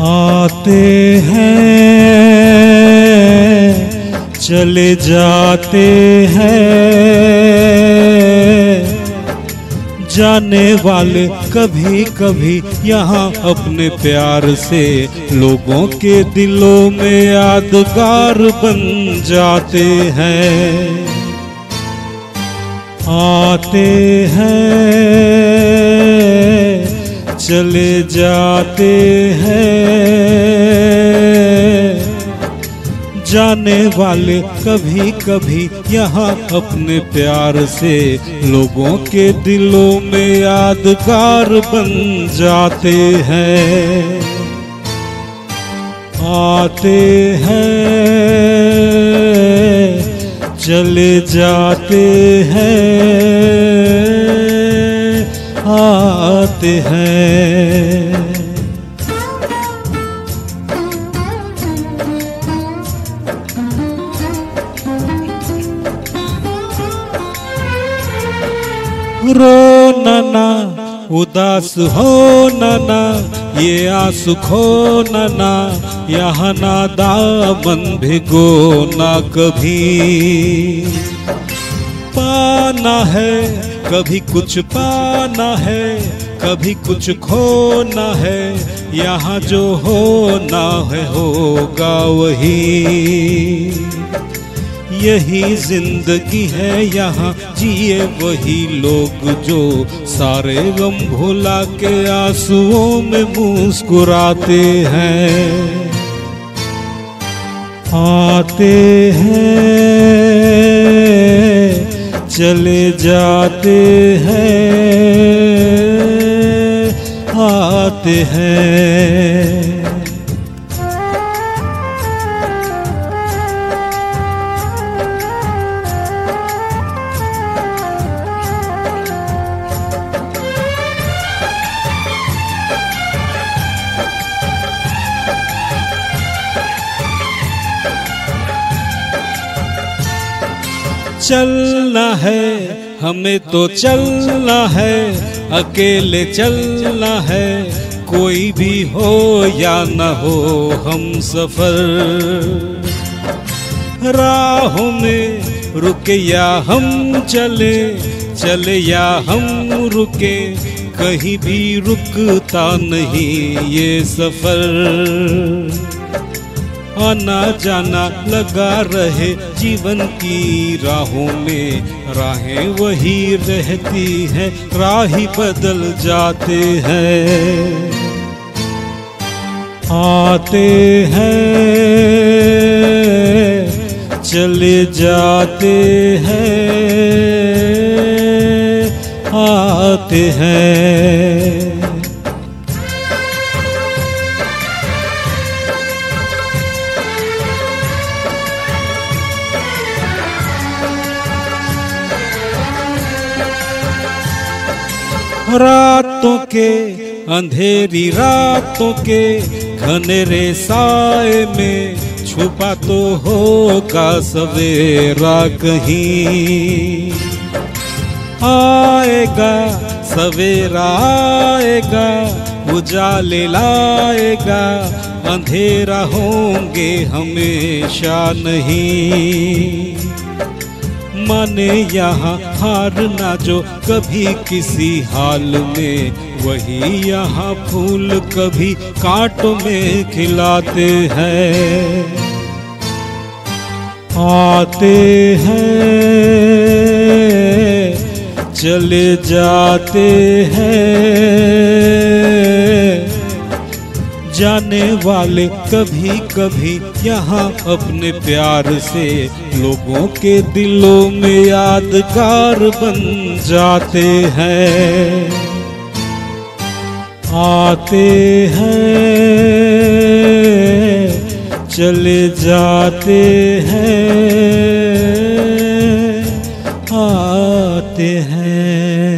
आते हैं चले जाते हैं, जाने वाले कभी कभी यहाँ अपने प्यार से लोगों के दिलों में यादगार बन जाते हैं। आते हैं चले जाते हैं, जाने वाले कभी कभी यहाँ अपने प्यार से लोगों के दिलों में यादगार बन जाते हैं। आते हैं चले जाते हैं, आते हैं। रो ना उदास हो ना, ये आंसू खो ना, यहाँ ना दामन भिगो ना कभी। पाना है कभी कुछ पाना है, कभी कुछ खोना है, यहाँ जो होना है होगा वही। यही जिंदगी है यहाँ जिए वही लोग जो सारे गम भुला के आंसुओं में मुस्कुराते हैं। आते हैं चले जाते हैं, आते हैं। चलना है हमें तो चलना है, अकेले चलना है, कोई भी हो या न हो हम सफर। राहों में रुके या हम चले, चले या हम रुके, कहीं भी रुकता नहीं ये सफर। आना जाना लगा रहे जीवन की राहों में, राहें वही रहती हैं, राही बदल जाते हैं। आते हैं चले जाते हैं, आते हैं। रातों के अंधेरी रातों के घनेरे साए में छुपा तो होगा सवेरा कहीं। आएगा सवेरा आएगा, उजाले लाएगा, अंधेरा होंगे हमेशा नहीं। माने यहाँ हारना जो कभी किसी हाल में, वही यहाँ फूल कभी कांटों में खिलाते हैं। आते हैं चले जाते हैं, जाने वाले कभी कभी यहाँ अपने प्यार से लोगों के दिलों में यादगार बन जाते हैं। आते हैं चले जाते हैं, आते हैं।